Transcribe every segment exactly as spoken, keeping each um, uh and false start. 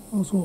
あ、そう。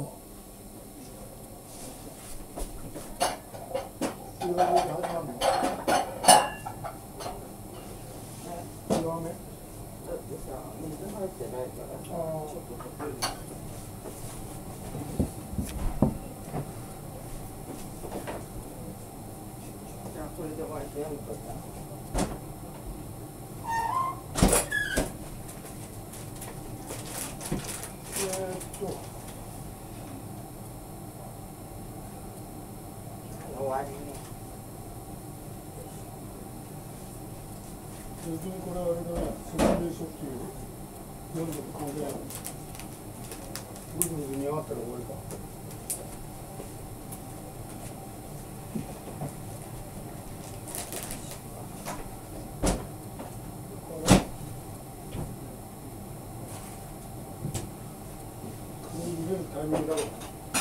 別にこれはあれだね、説明書っていう読んでも関係ない。ぐずぐず見上がったら終わりか。これ入れるタイミングだろう。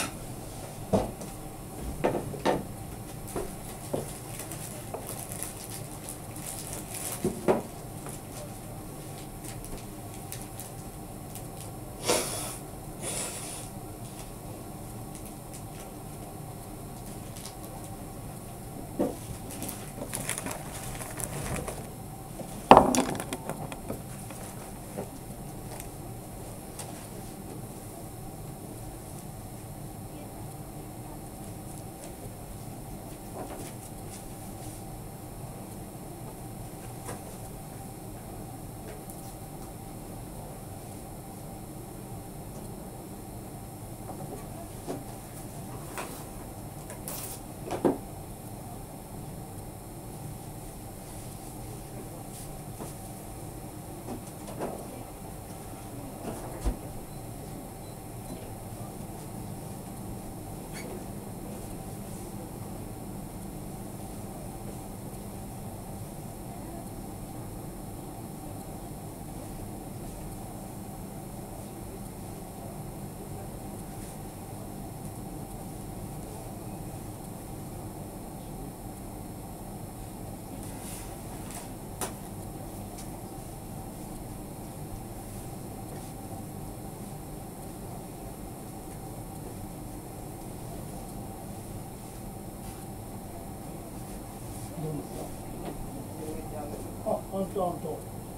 あ、あんとあんと。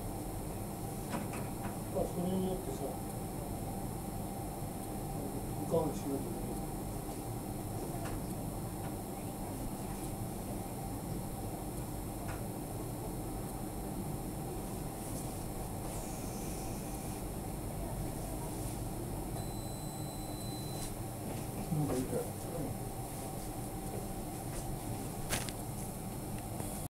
まあ、それによってさ、いかがしないといけない。なんか言いたい。